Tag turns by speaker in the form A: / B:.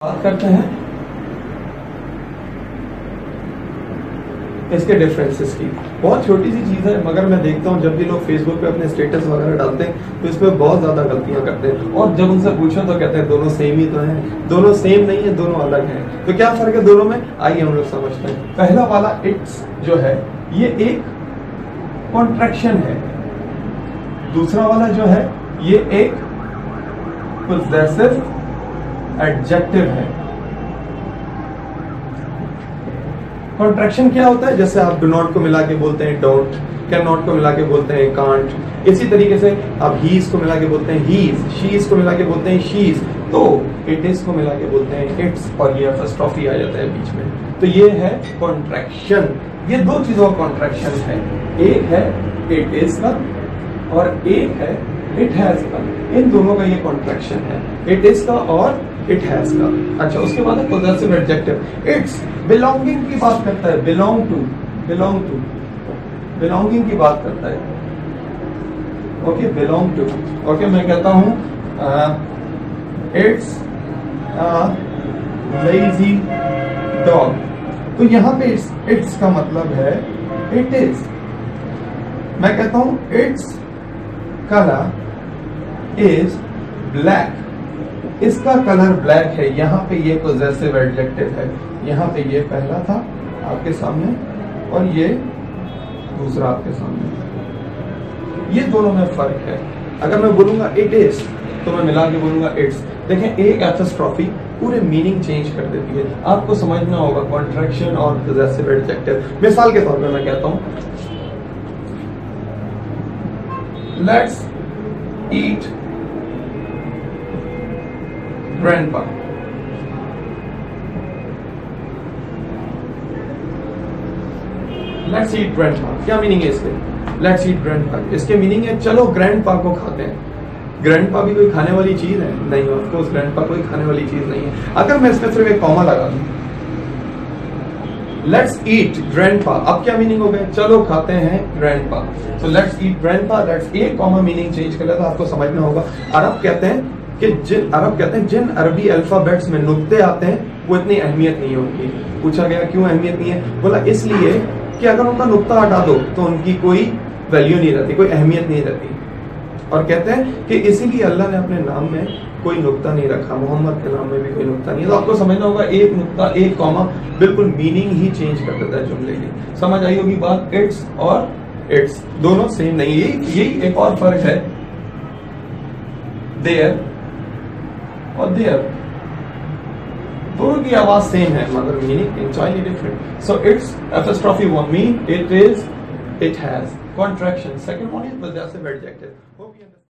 A: बात करते हैं इसके डिफरेंसेस की। बहुत छोटी सी चीज है, मगर मैं देखता हूँ जब भी लोग फेसबुक पे अपने स्टेटस वगैरह डालते हैं तो इसमें बहुत ज्यादा गलतियां करते हैं, और जब उनसे पूछो तो कहते हैं दोनों सेम ही तो हैं। दोनों सेम नहीं है, दोनों अलग हैं। तो क्या फर्क है दोनों में, आइए हम लोग समझते हैं। पहला वाला इट्स जो है ये एक कॉन्ट्रैक्शन है, दूसरा वाला जो है ये एक पोजेसिव एडजेक्टिव है। कॉन्ट्रैक्शन क्या होता है, जैसे आप डू नॉट को मिला के बोलते हैं डोंट, कैन नॉट को मिला के बोलते हैं कांट, इसी तरीके से आप हीज को मिला के बोलते हैं हीज, शीज को मिला के बोलते हैं शीज, तो इट इज को मिला के बोलते हैं इट्स, और ये अपॉस्ट्रोफी आ जाता है बीच में। तो ये है कॉन्ट्रैक्शन। ये दो चीजों का कॉन्ट्रैक्शन है, एक है इट इज का और एक है इट हैज का। इन दोनों का ये कॉन्ट्रैक्शन है, इट इज का और इट हैज का। अच्छा, उसके बाद है पोजेसिव एडजेक्टिव। इट्स बिलोंगिंग की बात करता है, बिलोंग टू बिलोंगिंग की बात करता है। Okay, belong to. ओके, मैं कहता हूं इट्स लेजी डॉग, तो यहां पे इट्स का मतलब है इट इज। मैं कहता हूं इट्स कलर इज ब्लैक, इसका कलर ब्लैक है। यहाँ पे ये पोजेसिव एडजेक्टिव है, यहाँ पे ये पहला था आपके सामने और ये दूसरा आपके सामने। ये दोनों में फर्क है। अगर मैं बोलूंगा इट इज तो मैं मिला के बोलूंगा इट्स। देखें, एक एपोस्ट्रोफी पूरे मीनिंग चेंज कर देती है। आपको समझना होगा कॉन्ट्रैक्शन और पोजेसिव एडजेक्टिव। मिसाल के तौर पे मैं कहता हूं let's eat grandpa. Let's eat grandpa, क्या मीनिंग है इसके? लेट्स ईट ग्रैंडपा, इसके मीनिंग है चलो ग्रैंडपा को खाते हैं। ग्रैंडपा भी कोई खाने वाली चीज है? नहीं, ऑफ कोर्स ग्रैंडपा कोई खाने वाली चीज नहीं है। अगर मैं इसमें सिर्फ एक कॉमा लगा दूं, लेट्स ईट ग्रैंडपा, अब क्या मीनिंग हो गया? चलो खाते हैं grandpa. So let's eat grandpa, let's एक कॉमा मीनिंग चेंज कर लेता। आपको समझना होगा, अरब कहते हैं जिन अरबी अल्फाबेट्स में नुक्ते आते हैं वो इतनी अहमियत नहीं होती। पूछा गया क्यों अहमियत नहीं है? बोला इसलिए कि अगर उनका नुक्ता हटा दो तो उनकी कोई वैल्यू नहीं रहती, कोई अहमियत नहीं रहती। और कहते हैं कि इसीलिए अल्लाह ने अपने नाम में कोई नुक्ता नहीं रखा, मोहम्मद के नाम में भी कोई नुक्ता नहीं है। तो आपको समझना होगा, एक नुक्ता एक कॉमा बिल्कुल मीनिंग ही चेंज कर देता है जुमले की। समझ आई होगी बात? इट्स और इट्स दोनों सेम नहीं है। यही एक और फर्क है देयर और देयर, दोनों की आवाज सेम है मगर meaning entirely different. So it's apostrophe one mean it is, it has. Contraction second one is possessive adjective.